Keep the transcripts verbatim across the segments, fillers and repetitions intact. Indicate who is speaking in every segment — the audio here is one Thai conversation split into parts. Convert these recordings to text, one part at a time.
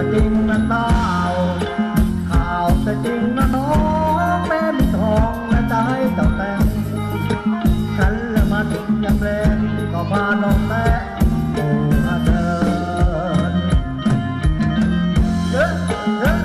Speaker 1: จริงนะเต้าข่าวแต่จริงนะน้องแม่มีทองและจะให้เจ้าแต่งฉันละมาถึงยังแรงก็พาน้องแม่โอ้อาเดินเยอะเยอะ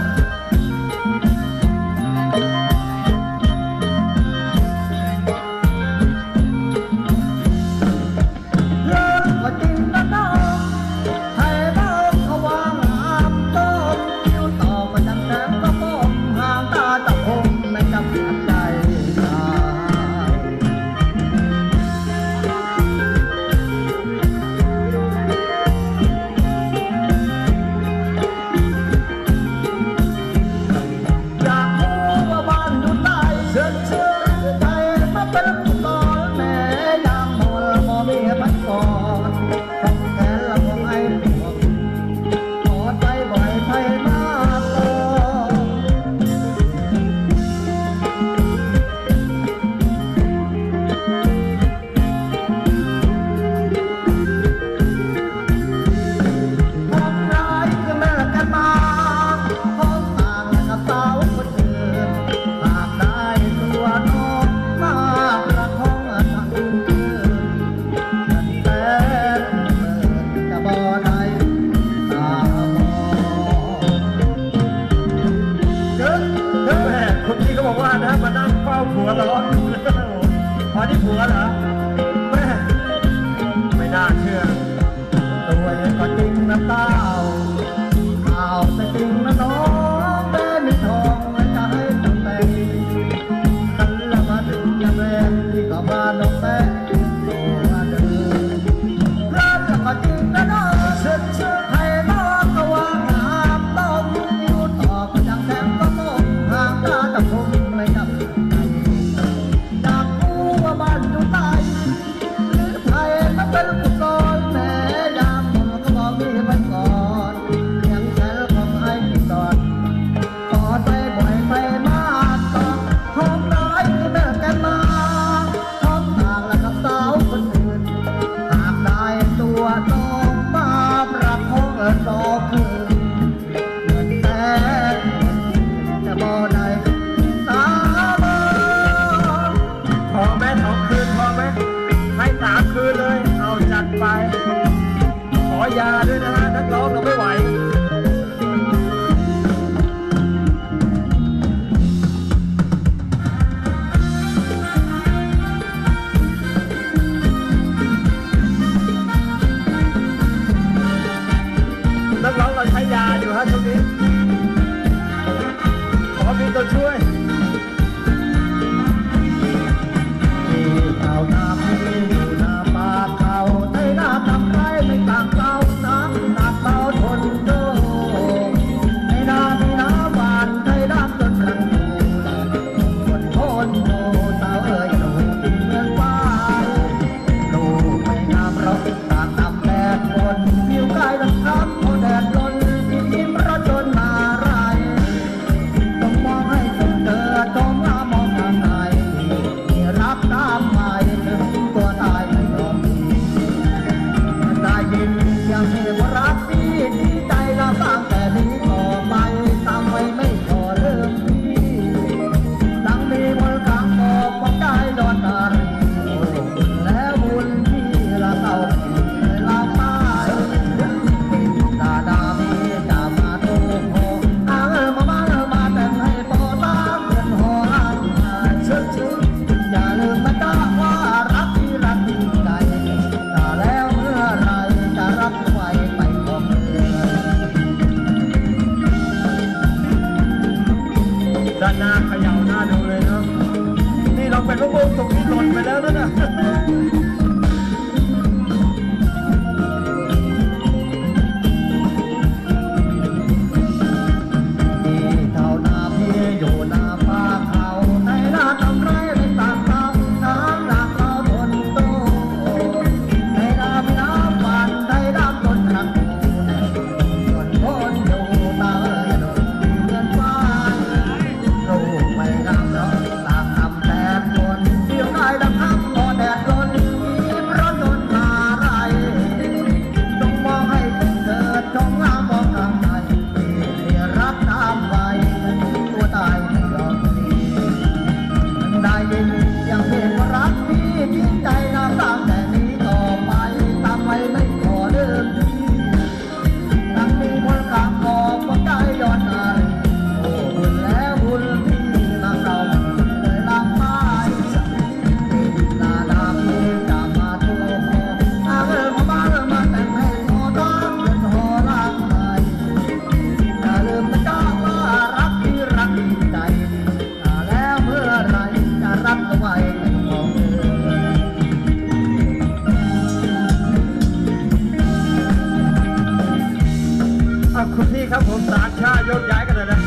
Speaker 1: ผัวร้อนพอที่ผัวเหรอแม่ไม่น่าเชื่อตัวเองก็จริงนะเต้าข่าวแต่จริงนะน้องแม่มีทองและจะให้ตั้งแต่ฉันละมาถึงยังแรงที่ก็พาน้องแม่ตัวเดินรักก็จริงนะน้องเชื่อเชื่อให้น้องก็ว่างามต้องอยู่ต่อก็ยังแถมก็ต้องห่างตาตะคงไม่จับเป็นผู้กองแม่ยามหมดก็บอกมีไปก่อนยังแค่ของให้กินก่อนกอดไปบ่อยไปมากก่อนหอมน้อยที่แม่กันมาหอมต่างและกับสาวคนอื่นหากได้ตัวน้องมาประคองรอคืนเงินแต่จะบ่ได้ตาบอดพอแม่สองคืนพอไหมให้สามคืนเลยเอาจัดไปขอยาด้วยนะฮะนักร้องเราไม่ไหวนักร้องเราใช้ยาอยู่ฮะช่วงนี้ขอมีตัวช่วยเอาหน้าพี่อยู่หน้าปากเขาในหน้าทำไรไม่ต่างเก่าน้ำหนักเบาทนโดในหน้าในหน้าบานในหน้าจนรังดูคนทนโดสาวเอ๋ยดูที่เมืองฟ้าดูไม่งามเพราะตากตำแดดฝนผิวกายดังทับพอแดดร้อนที่ยิ้มระจนมาไรต้องมองให้คนเดิ
Speaker 2: คุณพี่ครับผมสามชาโยกย้ายกันเลยนะ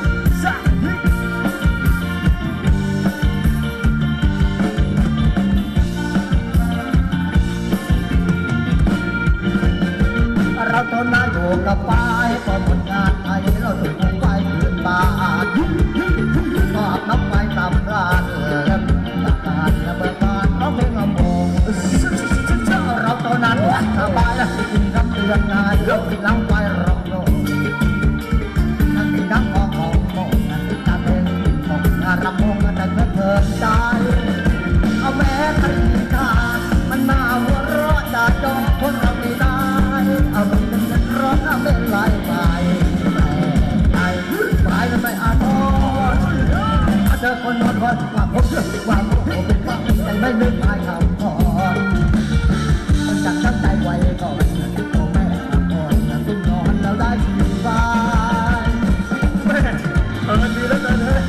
Speaker 1: เราทนมาอยู่กับป้ายพอผลงานไทยเราถูกไฟคืนบาทก็อาบน้ำไฟตามร้านและตากาศและเบิกบานเราเพลงละโมงเราตอนนั้นสบายและกินกับเตือนงานยกล้างไฟรองโลนั่งกินน้ำของของโมงนั่งกินตาเพลงมองงานรำมงนั่งเเพลินใจเอาแม้ใครทานมันน่าหัวเราะจะจองคนเราไม่ได้เอามันเป็นกันร้อนเอาเป็นลายไปไอ้ไม้มันไม่อาทรเจอคนนอนคอยว่าผมเชื่อว่าผมเป็นว่าใจไม่นึกอายคำขอมันจังตั้งใจไว้ก่อนพ่อแม่ก่อนตุ้มนอนแล้วได้สบาย
Speaker 2: แม่เออดีแล้วกันเลย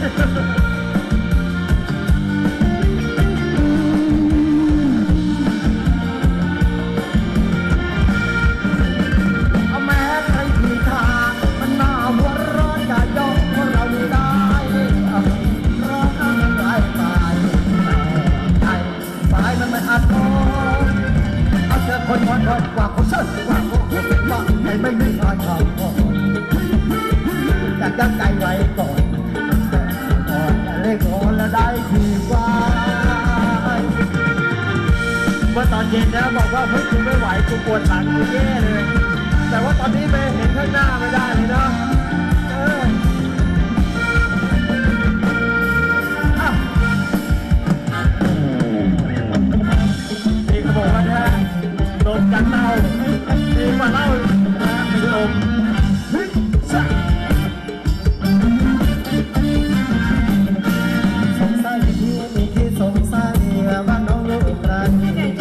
Speaker 1: คนคนคนว่าเขาเชื่อว่าเขาเป็นว่าให้ไม่มีทางเขาอยากยั้งใจไว้ก่อนก่อนเล่นก่อนแล้วได้ดีกว่า
Speaker 2: เมื่อตอนเย็นนะบอกว่าเฮ้ยกูไม่ไหวกูปวดหลังกูแย่เลยแต่ว่าตอนนี้ไปเห็นข้างหน้าไม่ได้เลยเนาะนี่เขาบอกว่าถ้าลมกันเล่าดีกว่าเล่านะเป็นลม
Speaker 1: สงสัยที่มีที่สงสัยว่าน้องรู้อีกครั้ง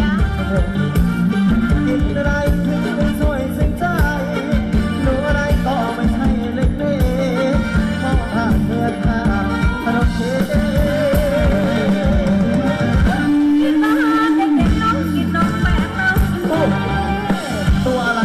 Speaker 1: กินอะไรถึงไม่สวยสิ้นใจรู้อะไรก็ไม่ใช่เล็กๆมองผ่านเมื่อทางถนนเส้นตัวอะไร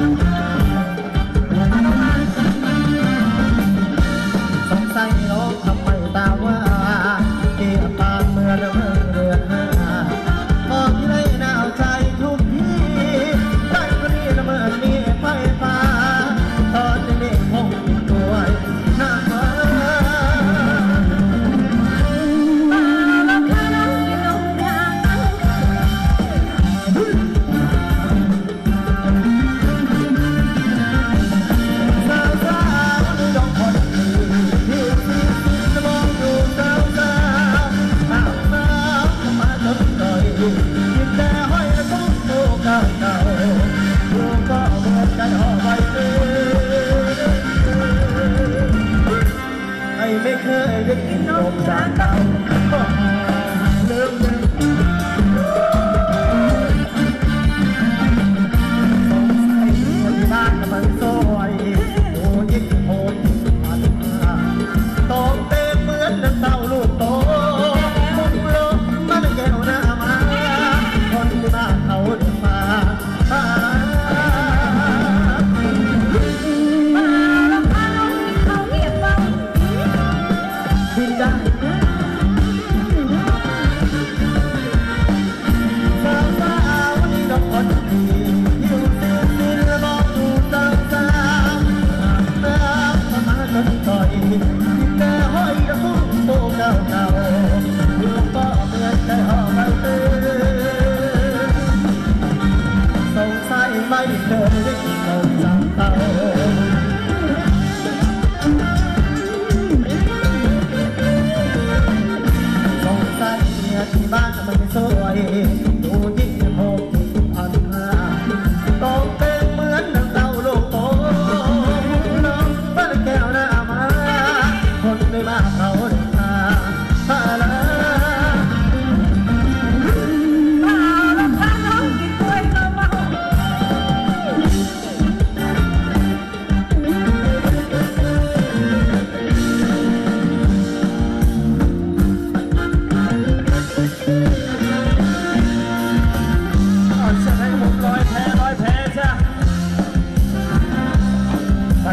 Speaker 1: สงสัยน้องทำไมตาว่าเกี่ยวปากเมื่อเดินเรือหามองที่ไรหนาวใจทุกทีใจคนนี้ละเมื่อมีไฟฟ้าตอนนี้คงตัวหน้าฟ้าไม่เคยได้กินนมจากเต่าเริ่มเลยสงสัยคนบ้านมันสวยโอ้ยิ่งโหดมันโตเต็มเหมือนน้ำเต่าลูกโตมุงลงมันแก้วหน้ามาคนที่บ้านเขาเดินมาบินได้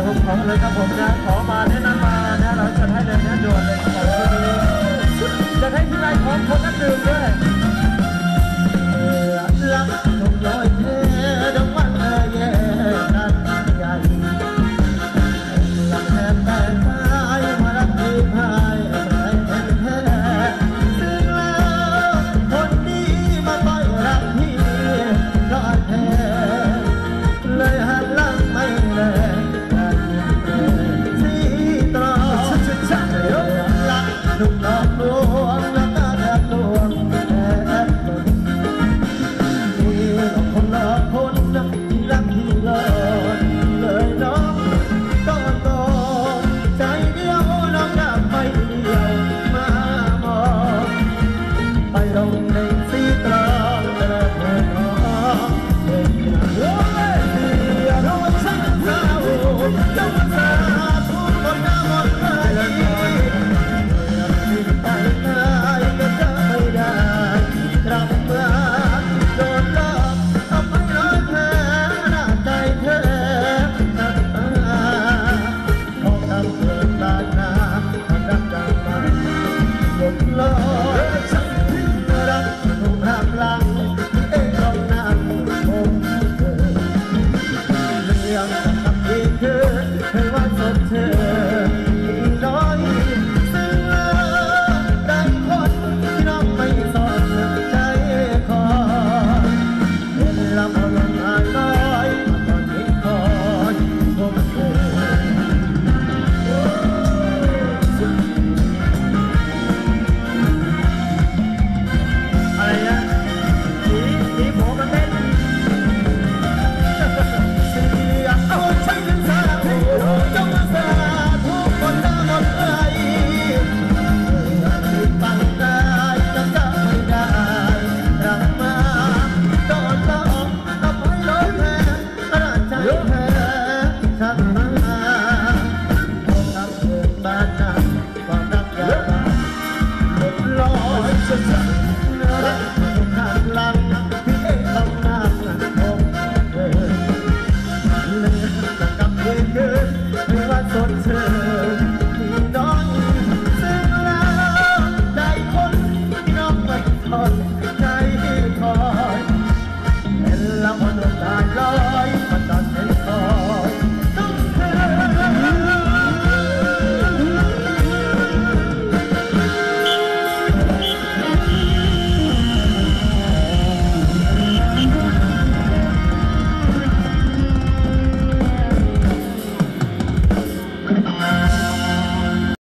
Speaker 2: ผมขอเลยครับผมนะขอมาแนะนำมานะเราจะให้เลยนะด่วนเลยครับผมที่นี้จะให้ที่ไรของคนนักดื่มด้วย
Speaker 1: รักทุกร้อยเทดงวันเย่กันใหญ่หลังแทนแต่ตายมารักที่พายใจแท้ซึ่งแล้วคนนี้มาต่อยรักพี่ร้อยแท้เลยหันหลังไม่แลสีตรองรักทุกดอกดวงและตาแทบดวงคนละคนที่รักที่รอเลยน้องตอนตอนใจเดียวน้องอยากไปเดียวมามองไปลงในสีตรองแต่เพื่อนน้องเสียโดนสังสาวจงสาทุกคนงามหมดเลยสิ่งไปไหนก็จะไม่ได้กลับมาโดนหลอกเอาไปร้อยแผลหน้าใจเธอขอทำเกินบาดนาทำรักจังมันหมดลอยฉันรักถูกห้ามหลังเองลองนั่งผมเธอเรื่องกับที่เธอเคยว่า